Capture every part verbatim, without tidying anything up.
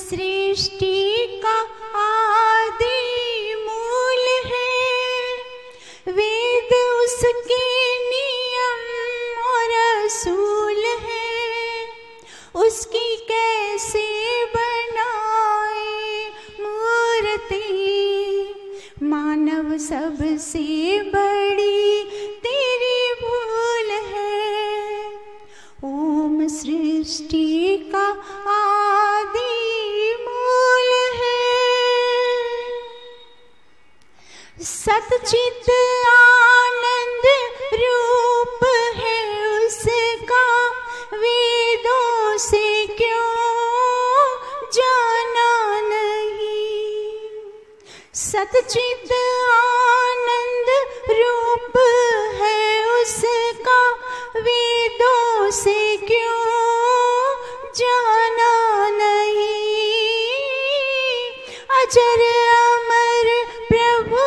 सृष्टि का आदि मूल है, वेद उसके नियम और असूल है, उसकी कैसे बनाए मूर्ति, मानव सबसे बड़ी तेरी भूल है। ओम सृष्टि का आदि मूल है, सच्चित आनंद रूप है उसका, वेदों से क्यों जाना नहीं। सच्चित आनंद रूप है उसका, वेदों से क्यों जाना नहीं। अजर अमर प्रभु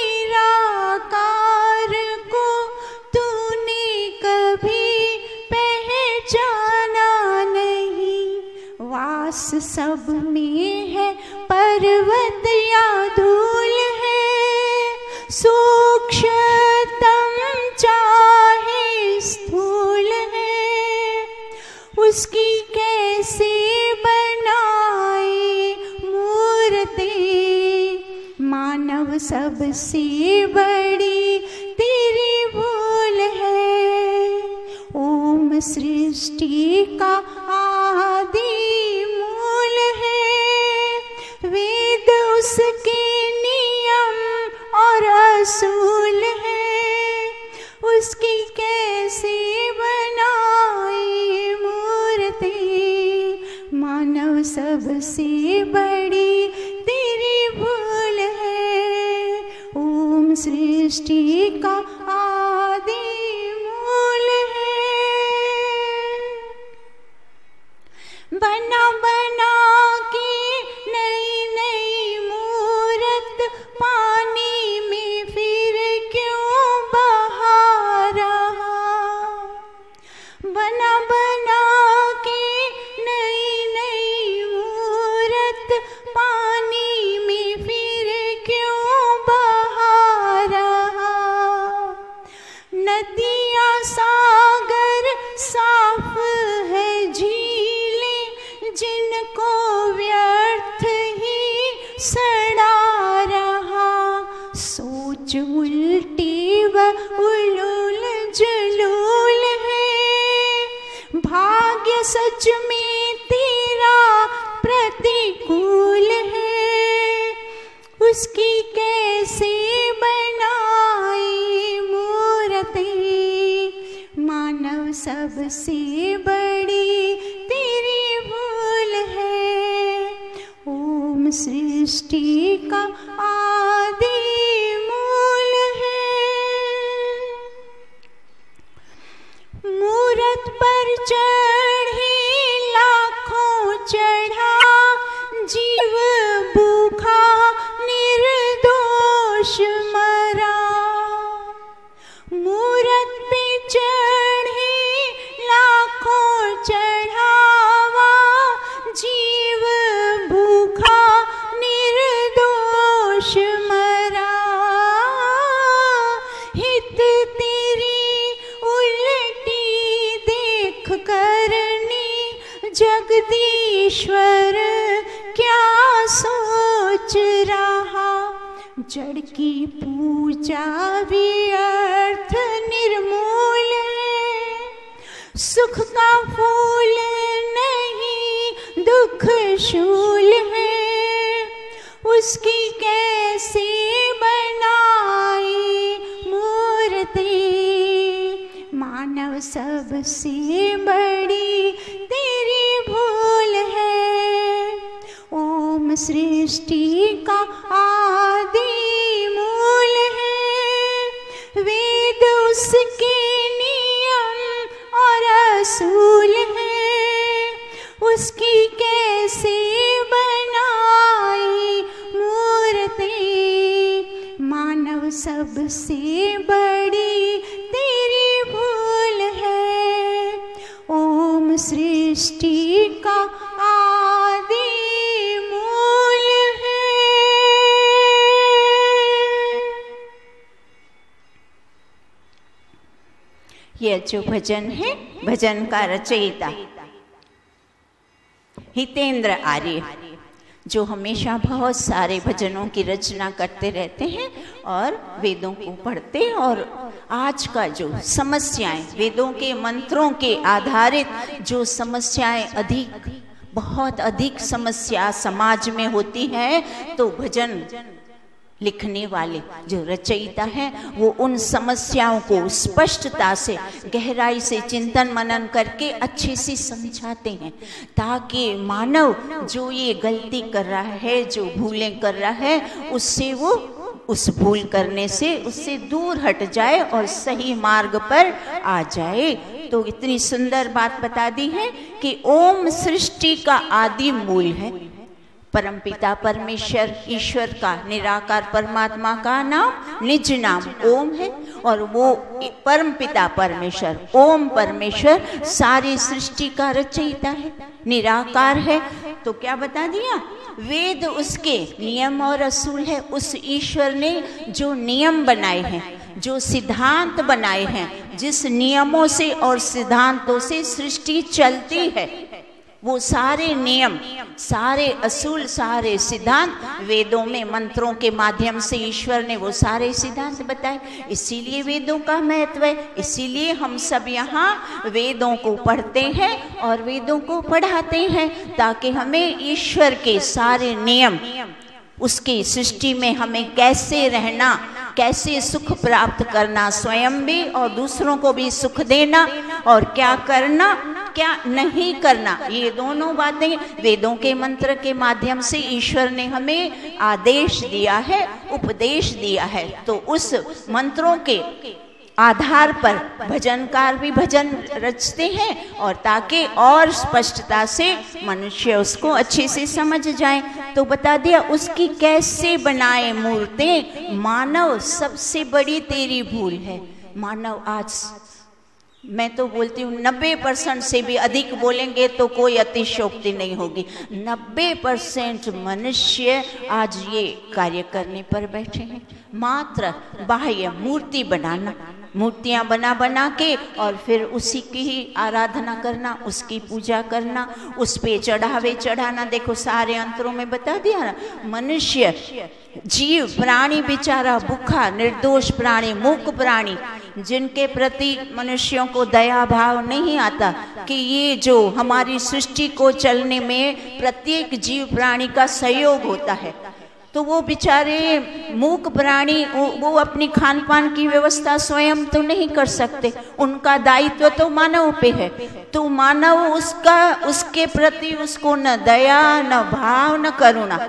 निराकार को तूने कभी पहचाना नहीं। वास सब में है पर्वत या धूल है, सूक्ष्मतम चाहे स्थूल है, उसकी कैसे बनाए मूर्ति, मानव सबसे बड़ी तेरी भूल है। ओम सृष्टि का आदि मूल है, वेद उसके नियम और असूल है, उसकी कैसे बनाए मूर्ति, मानव सबसे बड़ी तेरी भूल है। ओम सृष्टि का आदि मूल है, बना बना के नई नई मूरत पानी में फिर क्यों बहा रहा। बना बना के नई नई मूरत पानी में फिर क्यों बहा रहा। नदियाँ सागर साफ है झीलें, जिनको व्यर्थ ही सड़ा रहा। सोच उल्टी व उलूल जुलूल है, भाग्य सच में तेरा प्रतिकूल है, उसकी कैसे बनाए मूर्ति, मानव सबसे बड़ी तेरी भूल है। ओम सृष्टि का आदि मूल है, मूरत पर चढ़े लाखों चढ़ा, जीव भूखा निर्दोष मरा। मूरत पे चढ़े लाखों चढ़ावा, जीव भूखा निर्दोष मरा। हित तेरी उल्टी देख करनी, जगदीश्वर क्या सोच रहा। जड़ की पूजा व्यर्थ निर्मूल है, सुख का फूल नहीं दुख शूल है, उसकी कैसे बनाए मूर्ति, मानव सबसे बड़ी तेरी भूल है। ओम सृष्टि का आदि मूल है, वेद उसके नियम और असूल है, उसकी कैसे बनाए मूर्ति, मानव सबसे बड़ी तेरी भूल है। ओम सृष्टि का आदि यह जो भजन है, भजन का रचयिता हितेंद्र आर्य, जो हमेशा बहुत सारे भजनों की रचना करते रहते हैं और वेदों को पढ़ते हैं। और आज का जो समस्याएं, वेदों के मंत्रों के आधारित जो समस्याएं अधिक, बहुत अधिक समस्या समाज में होती है, तो भजन लिखने वाले जो रचयिता हैं वो उन समस्याओं को स्पष्टता से, गहराई से चिंतन मनन करके अच्छे से समझाते हैं, ताकि मानव जो ये गलती कर रहा है, जो भूलें कर रहा है, उससे वो उस भूल करने से उससे दूर हट जाए और सही मार्ग पर आ जाए। तो इतनी सुंदर बात बता दी है कि ओम सृष्टि का आदि मूल है। परमपिता परमेश्वर ईश्वर का, निराकार परमात्मा का नाम, निज नाम ओम है। और वो परमपिता परमेश्वर, ओम परमेश्वर सारी सृष्टि का रचयिता है, निराकार है। तो क्या बता दिया, वेद उसके नियम और असूल है। उस ईश्वर ने जो नियम बनाए हैं, जो सिद्धांत बनाए हैं, जिस नियमों से और सिद्धांतों से सृष्टि चलती है, वो सारे नियम, सारे असूल, सारे सिद्धांत वेदों में मंत्रों के माध्यम से ईश्वर ने वो सारे सिद्धांत बताए। इसीलिए वेदों का महत्व है, इसीलिए हम सब यहाँ वेदों को पढ़ते हैं और वेदों को पढ़ाते हैं, ताकि हमें ईश्वर के सारे नियम, उसकी सृष्टि में हमें कैसे रहना, कैसे सुख प्राप्त करना, स्वयं भी और दूसरों को भी सुख देना, और क्या करना क्या नहीं करना, ये दोनों बातें वेदों के मंत्र के माध्यम से ईश्वर ने हमें आदेश दिया है, उपदेश दिया है। तो उस मंत्रों के आधार पर भजनकार भी भजन रचते हैं, और ताकि और स्पष्टता से मनुष्य उसको अच्छे से समझ जाए। तो बता दिया उसकी कैसे बनाए मूर्तें, मानव सबसे बड़ी तेरी भूल है। मानव आज, मैं तो बोलती हूँ नब्बे परसेंट से भी अधिक बोलेंगे तो कोई अतिशयोक्ति नहीं होगी, नब्बे परसेंट मनुष्य आज ये कार्य करने पर बैठे हैं। मात्र बाह्य मूर्ति बनाना, मूर्तियां बना बना के और फिर उसी की ही आराधना करना, उसकी पूजा करना, उस पे चढ़ावे चढ़ाना। देखो सारे अंतरों में बता दिया ना, मनुष्य जीव प्राणी बेचारा भूखा, निर्दोष प्राणी, मूक प्राणी, जिनके प्रति मनुष्यों को दया भाव नहीं आता कि ये जो हमारी सृष्टि को चलने में प्रत्येक जीव प्राणी का सहयोग होता है, तो वो बेचारे मूक प्राणी, वो, वो अपनी खान पान की व्यवस्था स्वयं तो नहीं कर सकते, उनका दायित्व तो मानव पे है। तो मानव उसका, उसके प्रति उसको न दया, न भाव, न करुणा,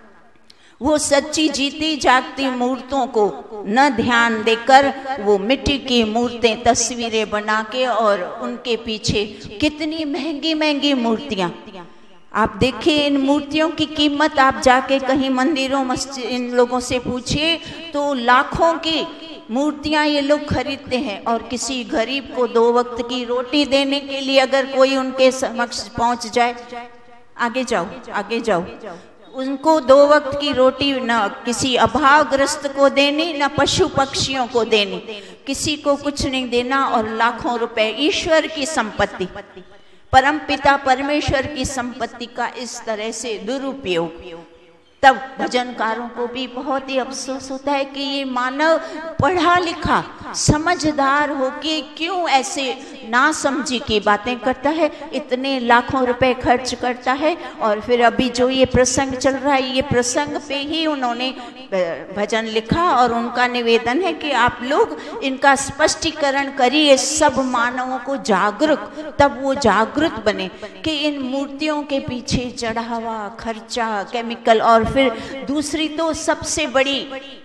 वो सच्ची जीती जागती मूर्तों को न ध्यान देकर वो मिट्टी की मूर्तें, तस्वीरें बना के, और उनके पीछे कितनी महंगी महंगी मूर्तियां। आप देखिए इन मूर्तियों की कीमत, आप जाके कहीं मंदिरों मस्जिद इन लोगों से पूछिए तो लाखों की मूर्तियां ये लोग खरीदते हैं। और किसी गरीब को दो वक्त की रोटी देने के लिए अगर कोई उनके समक्ष पहुंच जाए, आगे जाओ आगे जाओ, उनको दो वक्त की रोटी न किसी अभावग्रस्त को देनी, न पशु पक्षियों को देनी, किसी को कुछ नहीं देना, और लाखों रुपए ईश्वर की संपत्ति, परमपिता परमेश्वर की संपत्ति का इस तरह से दुरुपयोग। तब भजनकारों को भी बहुत ही अफसोस होता है कि ये मानव पढ़ा लिखा समझदार होके क्यों ऐसे नासमझी की बातें करता है, इतने लाखों रुपए खर्च करता है। और फिर अभी जो ये प्रसंग चल रहा है, ये प्रसंग पे ही उन्होंने भजन लिखा, और उनका निवेदन है कि आप लोग इनका स्पष्टीकरण करिए सब मानवों को जागरूक, तब वो जागरूक बने कि इन मूर्तियों के पीछे चढ़ावा, खर्चा, केमिकल, और फिर दूसरी तो सबसे बड़ी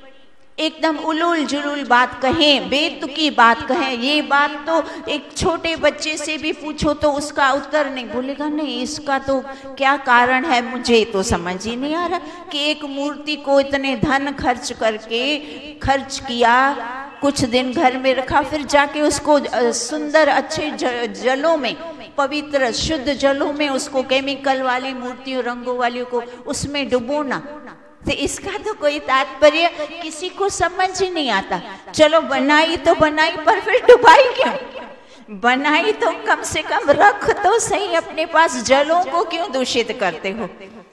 एकदम उलूल जुलूल बात कहें, बेतुकी बात कहें। ये बात तो एक छोटे बच्चे से भी पूछो तो उसका उत्तर नहीं बोलेगा, नहीं इसका तो क्या कारण है, मुझे तो समझ ही नहीं आ रहा कि एक मूर्ति को इतने धन खर्च करके खर्च किया, कुछ दिन घर में रखा, फिर जाके उसको सुंदर अच्छे जलों में, पवित्र शुद्ध जलों में उसको केमिकल वाली मूर्तियों, रंगों वाली को उसमें डुबोना। तो इसका तो कोई तात्पर्य किसी को समझ ही नहीं आता। चलो बनाई तो बनाई, पर फिर डुबाई क्यों? बनाई तो कम से कम रख तो सही अपने पास, जलों को क्यों दूषित करते हो?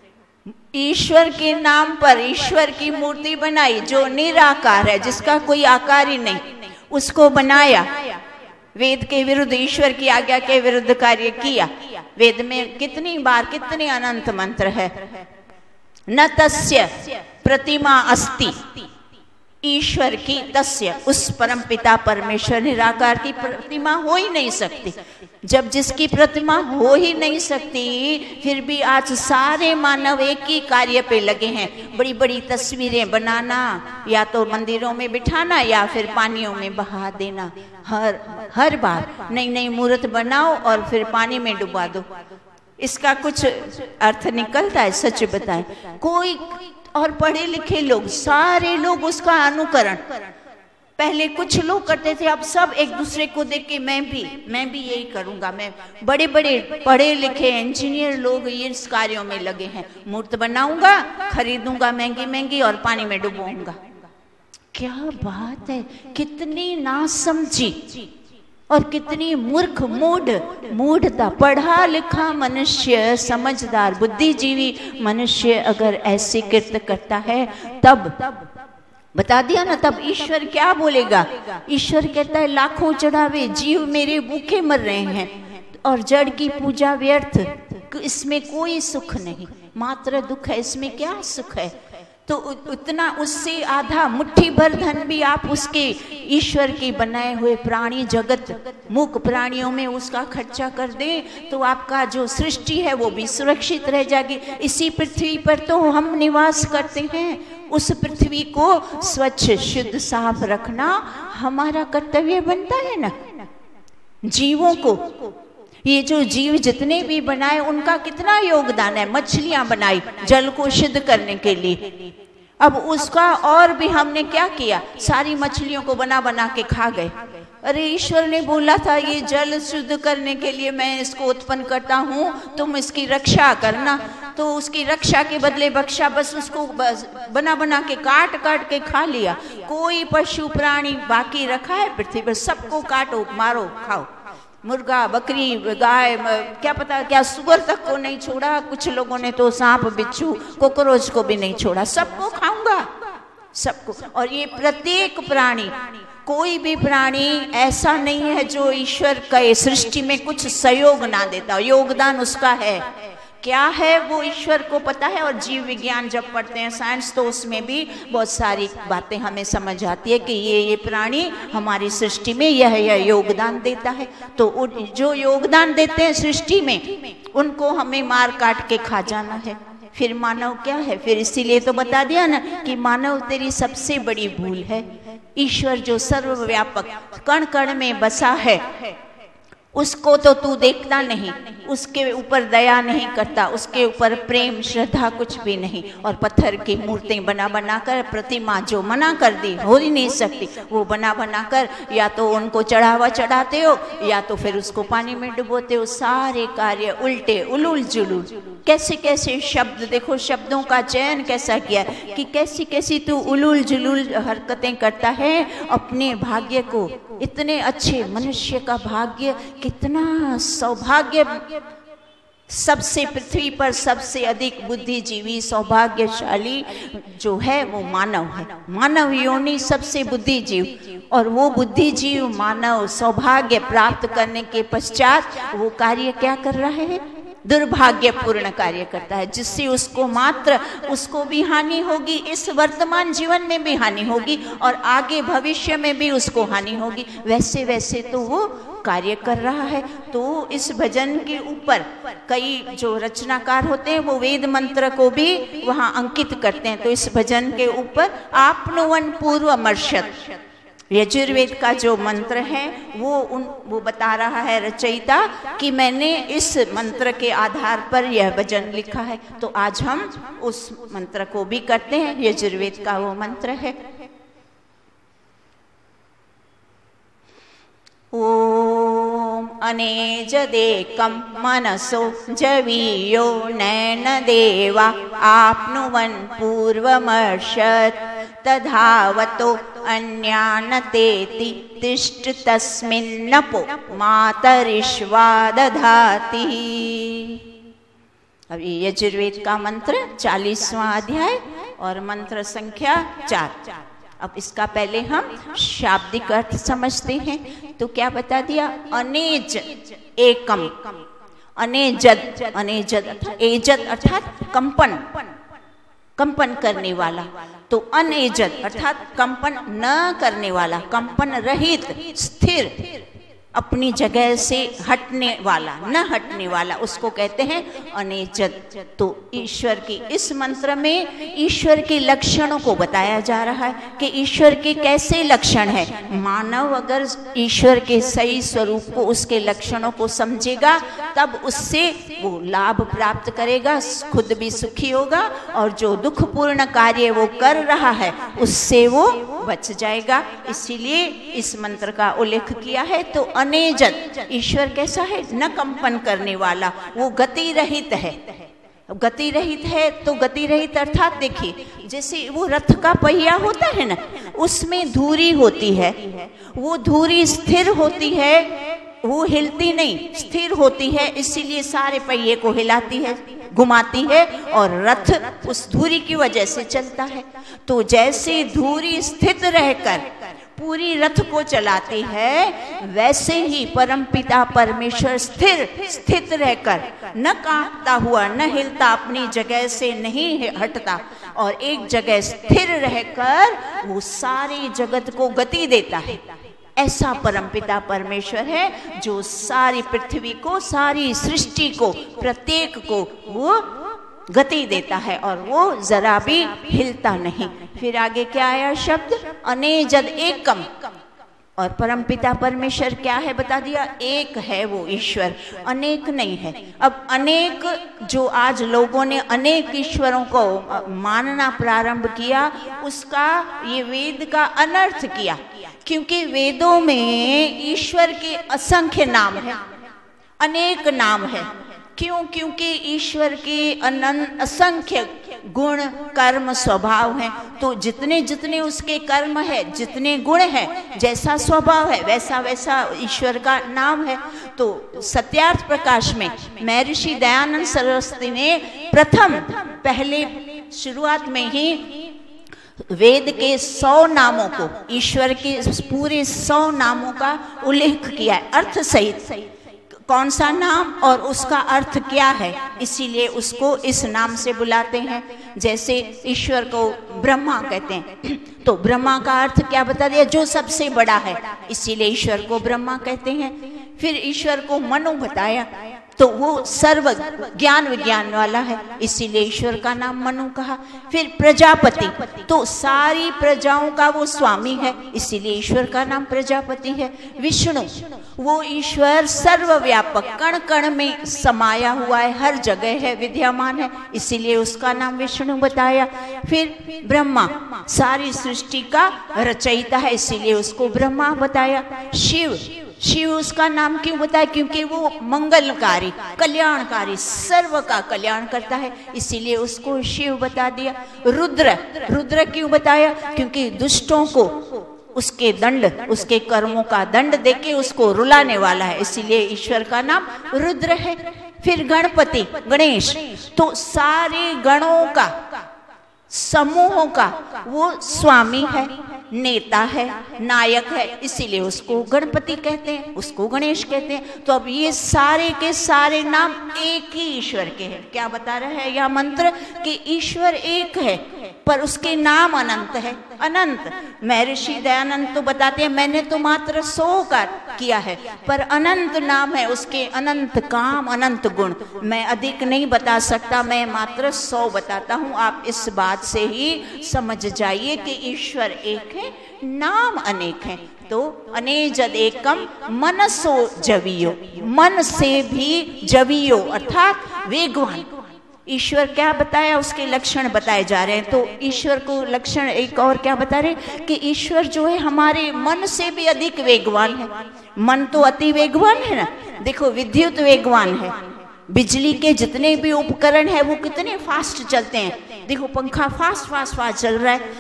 ईश्वर के नाम पर ईश्वर की मूर्ति बनाई जो निराकार है, जिसका कोई आकार ही नहीं, उसको बनाया। वेद के विरुद्ध, ईश्वर की आज्ञा के विरुद्ध कार्य किया। वेद में कितनी बार कितने अनंत मंत्र है। न तस्य प्रतिमा अस्ति, ईश्वर की तस्य, उस परम पिता परमेश्वर निराकार की प्रतिमा हो ही नहीं सकती। जब जिसकी प्रतिमा हो ही नहीं सकती, फिर भी आज सारे मानव एक ही कार्य पे लगे हैं, बड़ी बड़ी तस्वीरें बनाना, या तो मंदिरों में बिठाना या फिर पानियों में बहा देना। हर हर बार नई नई मूर्त बनाओ और फिर पानी में डुबा दो। इसका कुछ अर्थ निकलता है? सच बताएं, कोई और पढ़े लिखे लोग, सारे लोग उसका अनुकरण, पहले कुछ लोग करते थे, अब सब एक दूसरे को देख के मैं भी मैं भी यही करूंगा। मैं बड़े बड़े पढ़े लिखे इंजीनियर लोग इस कार्यों में लगे हैं, मूर्त बनाऊंगा, खरीदूंगा महंगी महंगी और पानी में डुबोऊंगा। क्या बात है, कितनी नासमझी और कितनी मूर्ख मूढ़ मूढ़ता। पढ़ा लिखा मनुष्य, समझदार बुद्धिजीवी मनुष्य अगर ऐसे कृत्य करता है, तब बता दिया ना, तब ईश्वर क्या बोलेगा? ईश्वर कहता है लाखों चढ़ावे, जीव मेरे भूखे मर रहे हैं, और जड़ की पूजा व्यर्थ, इसमें कोई सुख नहीं, मात्र दुख है, इसमें क्या सुख है? तो उतना, उससे आधा मुट्ठी भर धन भी आप उसके ईश्वर के बनाए हुए प्राणी जगत, मूक प्राणियों में उसका खर्चा कर दें, तो आपका जो सृष्टि है वो भी सुरक्षित रह जाएगी। इसी पृथ्वी पर तो हम निवास करते हैं, उस पृथ्वी को स्वच्छ शुद्ध साफ रखना हमारा कर्तव्य बनता है ना। जीवों को, ये जो जीव जितने भी बनाए उनका कितना योगदान है। मछलियां बनाई जल को शुद्ध करने के लिए, अब उसका और भी हमने क्या किया, सारी मछलियों को बना बना के खा गए। अरे ईश्वर ने बोला था ये जल शुद्ध करने के लिए मैं इसको उत्पन्न करता हूँ, तुम इसकी रक्षा करना, तो उसकी रक्षा के बदले बख्शा, बस उसको बस बना बना के काट काट के खा लिया। कोई पशु प्राणी बाकी रखा है पृथ्वी पर? सबको काटो, मारो, खाओ। मुर्गा, बकरी, गाय, क्या पता क्या सुअर तक को नहीं छोड़ा। कुछ लोगों ने तो सांप, बिच्छू, कोकरोच को भी नहीं छोड़ा। सबको खाऊंगा, सबको। और ये प्रत्येक प्राणी, कोई भी प्राणी ऐसा नहीं है जो ईश्वर के सृष्टि में कुछ सहयोग ना देता, योगदान उसका है। क्या है वो ईश्वर को पता है। और जीव विज्ञान जब पढ़ते हैं, साइंस, तो उसमें भी बहुत सारी बातें हमें समझ आती है कि ये ये प्राणी हमारी सृष्टि में यह यह योगदान देता है। तो जो योगदान देते हैं सृष्टि में, उनको हमें मार काट के खा जाना है। फिर मानव क्या है? फिर इसीलिए तो बता दिया ना कि मानव तेरी सबसे बड़ी भूल है। ईश्वर जो सर्वव्यापक कण कण में बसा है, उसको तो तू देखता नहीं, उसके ऊपर दया नहीं करता, उसके ऊपर प्रेम श्रद्धा कुछ भी नहीं। और पत्थर की मूर्तें बना बना कर, प्रतिमा जो मना कर दी, हो ही नहीं सकती, वो बना बना कर या तो उनको चढ़ावा चढ़ाते हो या तो फिर उसको पानी में डुबोते हो। सारे कार्य उल्टे, उलूल जुलूल, कैसे कैसे शब्द, देखो शब्दों का चयन कैसा किया कि कैसी कैसी तू उलूल जुलूल हरकतें करता है अपने भाग्य को। इतने अच्छे मनुष्य का भाग्य, कितना सौभाग्य, सबसे पृथ्वी पर सबसे अधिक बुद्धिजीवी सौभाग्यशाली जो है वो मानव है। मानव योनि सबसे बुद्धिजीव, और वो बुद्धिजीव मानव सौभाग्य प्राप्त करने के पश्चात वो कार्य क्या कर रहा है? दुर्भाग्यपूर्ण कार्य करता है, जिससे उसको मात्र उसको भी हानि होगी, इस वर्तमान जीवन में भी हानि होगी और आगे भविष्य में भी उसको हानि होगी। वैसे वैसे तो वो कार्य कर रहा है। तो इस भजन के ऊपर कई जो रचनाकार होते हैं वो वेद मंत्र को भी वहाँ अंकित करते हैं। तो इस भजन के ऊपर आपनुवन पूर्वमर्शत, यजुर्वेद का जो मंत्र है वो उन वो बता रहा है रचयिता कि मैंने इस मंत्र के आधार पर यह भजन लिखा है। तो आज हम उस मंत्र को भी करते हैं। यजुर्वेद का वो मंत्र है, ओम अनेजदेकं मनसो जवीयो नैन देवा आपनुवन पूर्वमर्शत् तधावतो अन्यानतेति तिष्ठ तस्मिन्नपो मातरिश्वा दधाति। अब ये यजुर्वेद का मंत्र चालीसवां अध्याय और मंत्र संख्या चार। अब इसका पहले हम शाब्दिक अर्थ समझते हैं। तो क्या बता दिया? अनेज एकम, अनेजद, अनेजद एजद अर्थात कंपन, कंपन करने वाला। तो अनेजद अर्थात कंपन न करने वाला, कंपन रहित, स्थिर, अपनी जगह से हटने वाला, न हटने वाला, उसको कहते हैं अनेजद। तो ईश्वर की इस मंत्र में ईश्वर के लक्षणों को बताया जा रहा है कि ईश्वर के कैसे लक्षण है। मानव अगर ईश्वर के सही स्वरूप को, उसके लक्षणों को समझेगा, तब उससे वो लाभ प्राप्त करेगा, खुद भी सुखी होगा, और जो दुखपूर्ण कार्य वो कर रहा है उससे वो बच जाएगा। इसीलिए इस मंत्र का उल्लेख किया है। तो अनेजद, ईश्वर कैसा है? न कंपन करने वाला, वो गति रहित है। गति रहित है तो गति रहित अर्थात देखिए, जैसे वो रथ का पहिया होता है ना, उसमें धुरी होती है, वो धुरी स्थिर होती है, वो हिलती नहीं, स्थिर होती है, इसीलिए सारे पहिए को हिलाती है, घुमाती है, और रथ उस धुरी की वजह से चलता है। तो जैसे धुरी स्थित रहकर पूरी रथ को चलाती है, वैसे ही परमपिता परमेश्वर स्थिर स्थित रहकर, न कांपता हुआ, न हिलता, अपनी जगह से नहीं हटता, और एक जगह स्थिर रहकर वो सारे जगत को गति देता है। ऐसा परमपिता परमेश्वर है जो सारी पृथ्वी को, सारी सृष्टि को, प्रत्येक को वो गति देता है, और वो जरा भी हिलता नहीं। फिर आगे क्या आया शब्द? अनेजद एकम। और परमपिता परमेश्वर क्या है बता दिया? एक है वो ईश्वर, अनेक नहीं है। अब अनेक, जो आज लोगों ने अनेक ईश्वरों को मानना प्रारंभ किया, उसका ये वेद का अनर्थ किया, क्योंकि वेदों में ईश्वर के असंख्य नाम है, अनेक नाम है। क्यों? क्योंकि ईश्वर के अनंत असंख्य गुण, कर्म, स्वभाव हैं। तो जितने जितने उसके कर्म है, जितने गुण हैं, जैसा स्वभाव है, वैसा वैसा ईश्वर का नाम है। तो सत्यार्थ प्रकाश में महर्षि दयानंद सरस्वती ने प्रथम, पहले शुरुआत में ही वेद के सौ नामों को, ईश्वर के पूरे सौ नामों का उल्लेख किया है, अर्थ सहित। कौन सा नाम और उसका अर्थ क्या है, इसीलिए उसको इस नाम से बुलाते हैं। जैसे ईश्वर को ब्रह्मा कहते हैं, तो ब्रह्मा का अर्थ क्या बता दिया? जो सबसे बड़ा है, इसीलिए ईश्वर को ब्रह्मा कहते हैं। फिर ईश्वर को मनु बताया, तो वो सर्व ज्ञान विज्ञान वाला है, इसीलिए ईश्वर का नाम मनु कहा। फिर प्रजापति, तो सारी प्रजाओं का वो स्वामी है, इसीलिए ईश्वर का नाम प्रजापति है। विष्णु, वो ईश्वर सर्वव्यापक, कण कण में समाया हुआ है, हर जगह है, विद्यमान है, इसीलिए उसका नाम विष्णु बताया। फिर ब्रह्मा, सारी सृष्टि का रचयिता है, इसीलिए उसको ब्रह्मा बताया। शिव, शिव उसका नाम क्यों बताया? क्योंकि वो मंगलकारी, कल्याणकारी, सर्व का कल्याण करता है, इसीलिए उसको शिव बता दिया। रुद्र, रुद्र क्यों बताया? क्योंकि दुष्टों को उसके दंड, उसके कर्मों का दंड देके उसको रुलाने वाला है, इसीलिए ईश्वर का नाम रुद्र है। फिर गणपति, गणेश, तो सारे गणों का, समूहों का वो स्वामी है, नेता है, नायक है, इसीलिए उसको गणपति कहते हैं, उसको गणेश कहते हैं। तो अब ये सारे के सारे नाम एक ही ईश्वर के हैं। क्या बता रहा है यह मंत्र? कि ईश्वर एक है, पर उसके नाम अनंत है, अनंत। महर्षि दयानंद तो बताते हैं, मैंने तो मात्र सौ का किया है, पर अनंत नाम है उसके, अनंत काम, अनंत गुण। मैं अधिक नहीं बता सकता, मैं मात्र सौ बताता हूँ। आप इस बात से ही समझ जाइए कि ईश्वर एक है, नाम अनेक हैं। तो अनेजद एकम मनसो जवियो, मन से भी जवियो अर्थात वेगवान। ईश्वर क्या बताया? उसके लक्षण बताए जा रहे हैं। तो ईश्वर को लक्षण एक और क्या बता रहे हैं? कि ईश्वर जो है हमारे मन से भी अधिक वेगवान है। मन तो अति वेगवान है ना, देखो विद्युत वेगवान है, बिजली के जितने भी उपकरण है वो कितने फास्ट चलते हैं। देखो पंखा फास्ट फास्ट फास्ट चल रहा है,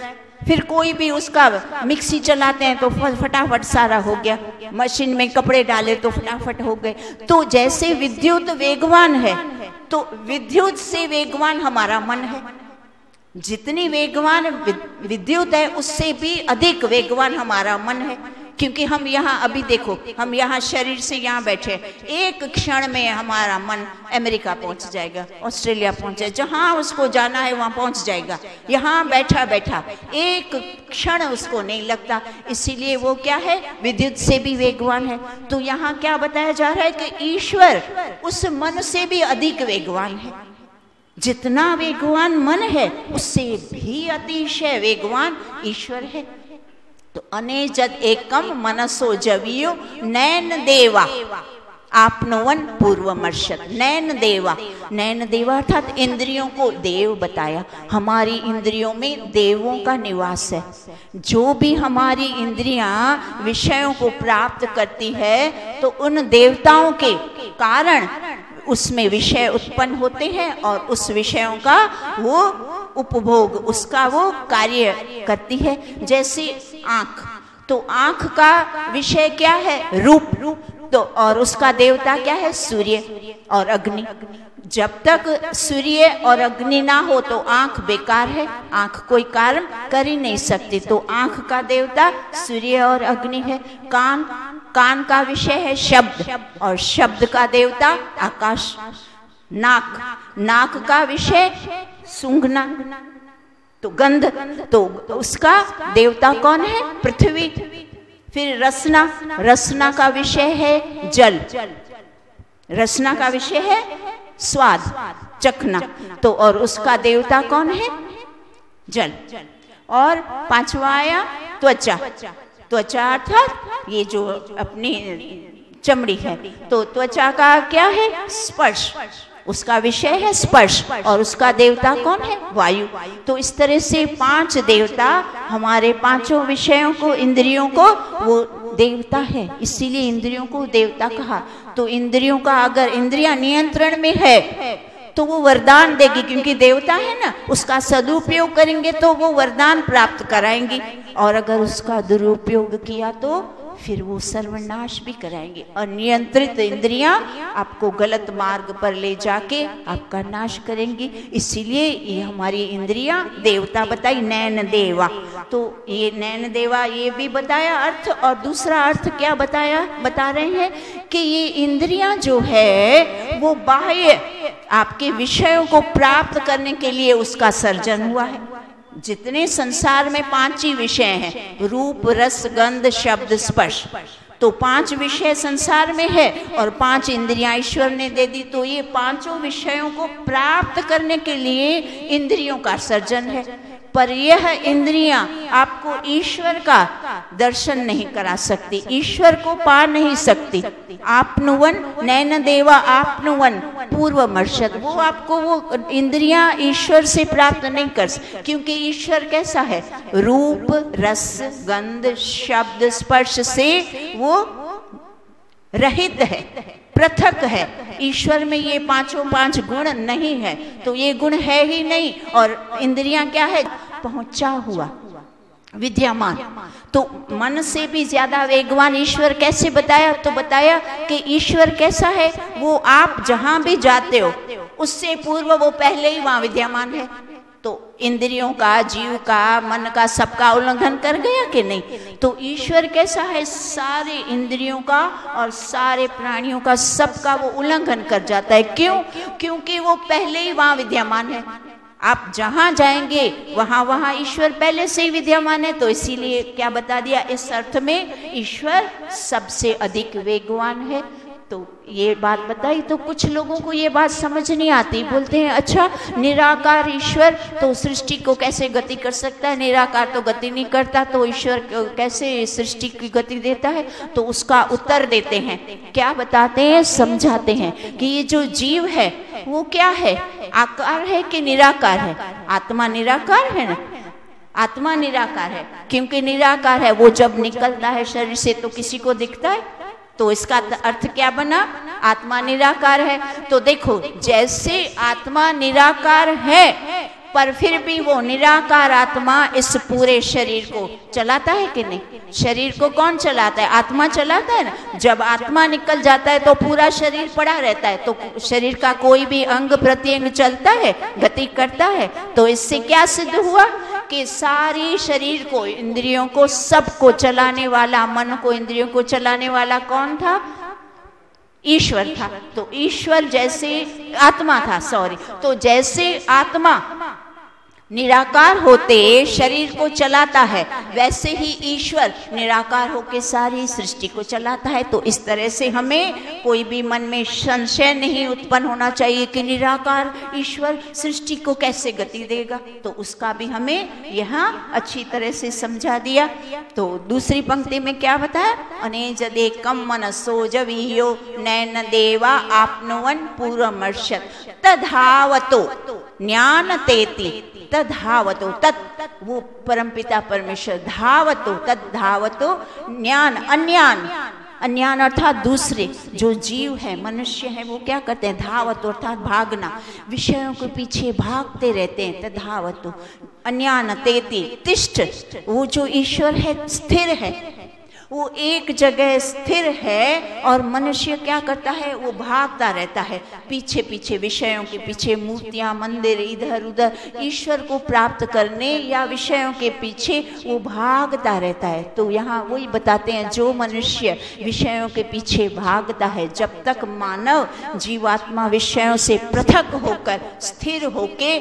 फिर कोई भी उसका मिक्सी चलाते हैं तो फटाफट सारा हो गया, मशीन में कपड़े डाले तो फटाफट हो गए। तो जैसे विद्युत वेगवान है, तो विद्युत से वेगवान हमारा मन है। जितनी वेगवान विद्युत है उससे भी अधिक वेगवान हमारा मन है। क्योंकि हम यहाँ अभी देखो, हम यहाँ शरीर से यहाँ बैठे, एक क्षण में हमारा मन अमेरिका पहुंच जाएगा, ऑस्ट्रेलिया पहुंच जाएगा, जहाँ उसको जाना है वहाँ पहुंच जाएगा। यहाँ बैठा बैठा एक क्षण उसको नहीं लगता, इसीलिए वो क्या है, विद्युत से भी वेगवान है। तो यहाँ क्या बताया जा रहा है कि ईश्वर उस मन से भी अधिक वेगवान है। जितना वेगवान मन है उससे भी अतिशय वेगवान ईश्वर है। तो अनेजद एकम मनसो जवियो नैन देवा आपनोवन पूर्वमर्शत। नैन देवा, नैन देवा अर्थात इंद्रियों को देव बताया। हमारी इंद्रियों में देवों का निवास है। जो भी हमारी इंद्रियां विषयों को प्राप्त करती है तो उन देवताओं के कारण उसमें विषय उत्पन्न होते हैं और उस विषयों का वो उपभोग, उसका वो कार्य करती है। जैसे आंख, तो आंख का विषय क्या है, रूप, तो और उसका देवता क्या है, सूर्य और अग्नि। जब तक सूर्य और अग्नि ना हो तो आंख बेकार है, आंख कोई कार्य कर ही नहीं सकती। तो आंख का देवता सूर्य और अग्नि है। कान, कान का विषय है शब्द और शब्द का देवता आकाश। नाक, नाक का विषय सूंघना, तो गंध, तो उसका देवता कौन है, पृथ्वी। फिर रसना, रसना का विषय है जल, रसना का विषय है स्वाद, चखना, तो और उसका देवता कौन है, जल। और पांचवा आया त्वचा, त्वचा अर्थात ये जो अपनी चमड़ी है, तो त्वचा का क्या है, स्पर्श, उसका विषय है स्पर्श और उसका देवता कौन है, वायु। तो इस तरह से पांच देवता हमारे पांचों विषयों को, इंद्रियों को वो देवता है, इसीलिए इंद्रियों को देवता कहा। तो इंद्रियों का अगर इंद्रियां नियंत्रण में है तो वो वरदान देगी, क्योंकि देवता है ना, उसका सदुपयोग करेंगे तो वो वरदान प्राप्त कराएंगी, और अगर उसका दुरुपयोग किया तो फिर वो सर्वनाश भी कराएंगे। और नियंत्रित इंद्रियां आपको गलत मार्ग पर ले जाके आपका नाश करेंगी। इसीलिए ये हमारी इंद्रियां देवता बताई, नैन देवा। तो ये नैन देवा ये भी बताया अर्थ, और दूसरा अर्थ क्या बताया, बता रहे हैं कि ये इंद्रियां जो है वो बाह्य आपके विषयों को प्राप्त करने के लिए उसका सर्जन हुआ है। जितने संसार में पांच ही विषय हैं, रूप, रस, गंध, शब्द, स्पर्श, तो पांच विषय संसार में है और पांच इंद्रियां ईश्वर ने दे दी। तो ये पांचों विषयों को प्राप्त करने के लिए इंद्रियों का सर्जन है। पर यह इंद्रियां आपको ईश्वर का दर्शन नहीं करा सकती, ईश्वर को पा नहीं सकती। आपनुवन नैन देवा आपनुवन पूर्वमर्शत, वो आपको वो इंद्रियां ईश्वर से प्राप्त नहीं कर सकती, क्योंकि ईश्वर कैसा है, रूप, रस, गंध, शब्द, स्पर्श से वो रहित है, पृथक है। ईश्वर में ये पांचों पांच गुण नहीं है, तो ये गुण है ही नहीं। और इंद्रियां क्या है, पहुंचा हुआ, विद्यमान। तो मन से भी ज्यादा वेगवान ईश्वर कैसे बताया, तो बताया कि ईश्वर कैसा है, वो आप जहां भी जाते हो उससे पूर्व वो पहले ही वहां विद्यमान है। तो इंद्रियों का, जीव का, मन का, सबका उल्लंघन कर गया कि नहीं। तो ईश्वर कैसा है, सारे इंद्रियों का और सारे प्राणियों का, सबका वो उल्लंघन कर जाता है। क्यों, क्योंकि वो पहले ही वहां विद्यमान है। आप जहां जाएंगे वहां वहां ईश्वर पहले से ही विद्यमान है। तो इसीलिए क्या बता दिया, इस अर्थ में ईश्वर सबसे अधिक वेगवान है। तो ये बात बताई। तो कुछ लोगों को ये बात समझ नहीं आती, बोलते हैं अच्छा निराकार ईश्वर तो सृष्टि को कैसे गति कर सकता है, निराकार तो गति नहीं करता, तो ईश्वर कैसे सृष्टि की गति देता है। तो उसका उत्तर देते हैं, क्या बताते हैं, समझाते हैं कि ये जो जीव है वो क्या है, आकार है कि निराकार है। आत्मा निराकार है ना, आत्मा निराकार है, क्योंकि निराकार है वो जब निकलता है शरीर से तो किसी को दिखता है। तो इसका अर्थ क्या बना, आत्मा निराकार है। तो देखो जैसे आत्मा निराकार है पर फिर भी वो निराकार आत्मा इस पूरे शरीर को चलाता है कि नहीं? शरीर को कौन चलाता है? आत्मा चलाता है ना। जब आत्मा निकल जाता है तो पूरा शरीर पड़ा रहता है, तो शरीर का कोई भी अंग प्रत्यंग चलता है, गति करता है। तो इससे क्या सिद्ध हुआ कि सारी शरीर को, इंद्रियों को, सबको चलाने वाला, मन को, इंद्रियों को चलाने वाला कौन था? ईश्वर था। तो ईश्वर जैसे आत्मा था, सॉरी, तो जैसे आत्मा निराकार होते शरीर को चलाता है, वैसे ही ईश्वर निराकार होके सारी सृष्टि को चलाता है। तो इस तरह से हमें कोई भी मन में संशय नहीं उत्पन्न होना चाहिए कि निराकार ईश्वर सृष्टि को कैसे गति देगा। तो उसका भी हमें यहाँ अच्छी तरह से समझा दिया। तो दूसरी पंक्ति में क्या बताया? अनेजदे कम मनसो जवीयो नैन देवा आपनुवन पूर्वमर्शत तद्धावतो ज्ञान तेति तद्धावतो, तत् वो परमपिता परमेश्वर, धावतो तद्धावतो ज्ञान, अन्यान, अन्यान अर्थात दूसरे जो जीव है, मनुष्य है, वो क्या करते हैं? धावतो अर्थात भागना, विषयों के पीछे भागते रहते हैं। तद्धावतो अन्यान तेति तिष्ठ, वो जो ईश्वर है स्थिर है, वो एक जगह स्थिर है, और मनुष्य क्या करता है? वो भागता रहता है पीछे पीछे, विषयों के पीछे, मूर्तियां, मंदिर, इधर उधर, ईश्वर को प्राप्त करने या विषयों के पीछे वो भागता रहता है। तो यहाँ वही बताते हैं, जो मनुष्य विषयों के पीछे भागता है, जब तक मानव जीवात्मा विषयों से पृथक होकर स्थिर होके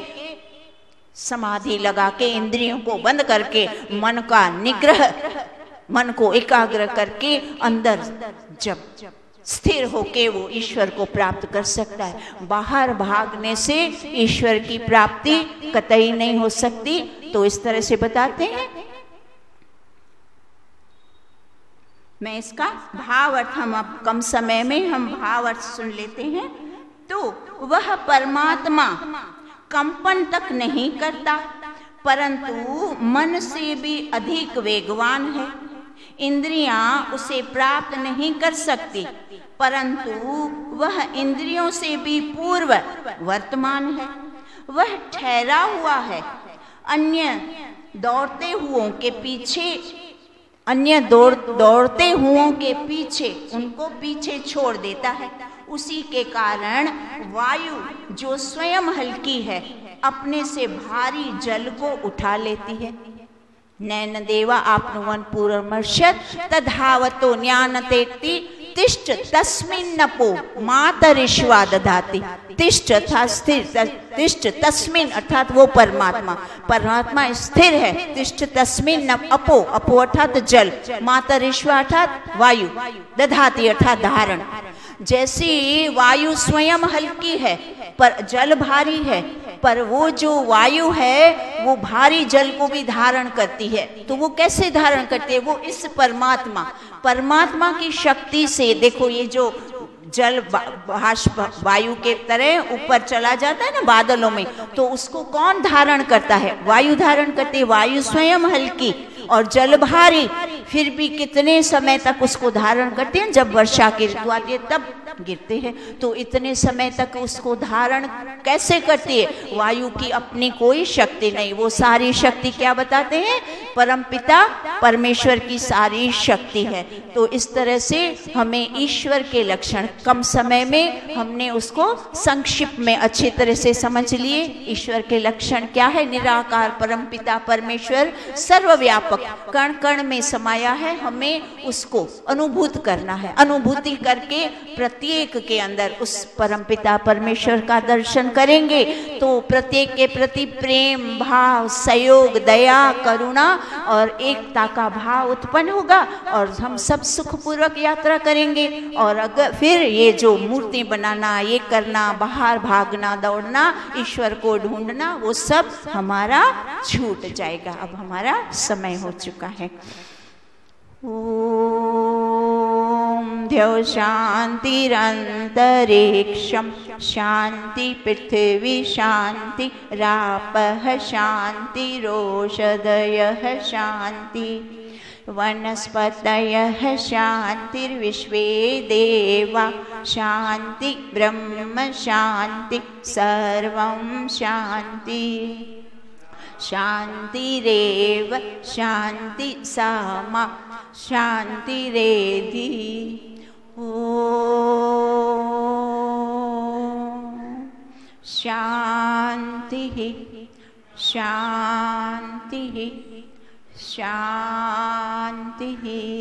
समाधि लगा के, इंद्रियों को बंद करके, मन का निग्रह, मन को एकाग्र करके अंदर जब स्थिर होके वो ईश्वर को प्राप्त कर सकता है। बाहर भागने से ईश्वर की प्राप्ति कतई नहीं हो सकती। तो इस तरह से बताते हैं। मैं इसका भाव अर्थ, हम अब कम समय में हम भाव अर्थ सुन लेते हैं। तो वह परमात्मा कंपन तक नहीं करता, परंतु मन से भी अधिक वेगवान है। इंद्रियां उसे प्राप्त नहीं कर सकती, परंतु वह इंद्रियों से भी पूर्व वर्तमान है। वह ठहरा हुआ है, अन्य दौड़ते हुओं के पीछे, अन्य दौड़ दौड़ते हुओं के पीछे उनको पीछे छोड़ देता है। उसी के कारण वायु जो स्वयं हल्की है, अपने से भारी जल को उठा लेती है। नैन देवा आपनुवन पूर्वमर्शत तद्धावतो ज्ञानतेति तिष्ठ तस्मिन्नपो मातरिश्वा दधाति। तिष्ठ अर्थात स्थिर, तिष्ठ तस्मिन अर्थात वो परमात्मा, परमात्मा स्थिर है। तिष्ठ तस्मिन अपो, अपो अर्थात जल, मातरिश्वा अर्थात वायु, दधाति अर्थात धारण। जैसी वायु स्वयं हल्की है पर जल भारी है, पर वो जो वायु है वो भारी जल को भी धारण करती है। तो वो कैसे धारण करती है? वो इस परमात्मा, परमात्मा की शक्ति से। देखो ये जो जल बाष्प वायु के तरह ऊपर चला जाता है ना बादलों में, तो उसको कौन धारण करता है? वायु धारण करती है। वायु स्वयं हल्की और जल भारी, फिर भी कितने समय तक उसको धारण करते हैं? जब वर्षा की ऋतु आती है तब गिरते हैं। तो इतने समय तक उसको धारण कैसे करती है? वायु की अपनी कोई शक्ति नहीं, वो सारी शक्ति क्या बताते हैं? परमपिता परमेश्वर की सारी शक्ति है। तो इस तरह से हमें ईश्वर के लक्षण कम समय में हमने उसको संक्षिप्त में अच्छी तरह से समझ लिए। ईश्वर के लक्षण क्या है? निराकार परमपिता परमेश्वर सर्वव्यापक, कण कण में समाया है। हमें उसको अनुभूत करना है। अनुभूति करके प्रत्येक के अंदर उस परमपिता परमेश्वर का दर्शन करेंगे तो प्रत्येक के प्रति प्रेम भाव, सहयोग, दया, करुणा और एकता का भाव उत्पन्न होगा और हम सब सुखपूर्वक यात्रा करेंगे। और अगर फिर ये जो मूर्ति बनाना, ये करना, बाहर भागना, दौड़ना, ईश्वर को ढूंढना, वो सब हमारा छूट जाएगा। अब हमारा समय हो चुका है। ओम द्यौ शांतिरंतरिक्षं शांति पृथ्वी शांति रापः शांतिरोषधयः शांति वनस्पतयः शांतिर्विश्वे देवा शांति ब्रह्म शांति सर्वं शांति। शान्तिरेव शान्ति सामा शान्तिरेधि। ॐ शान्तिः शान्तिः शान्तिः।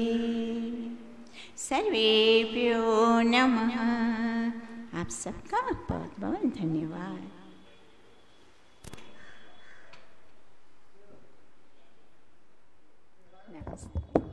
सर्वेभ्यो नमः। आप सबका बहुत बहुत धन्यवाद। नमस्ते।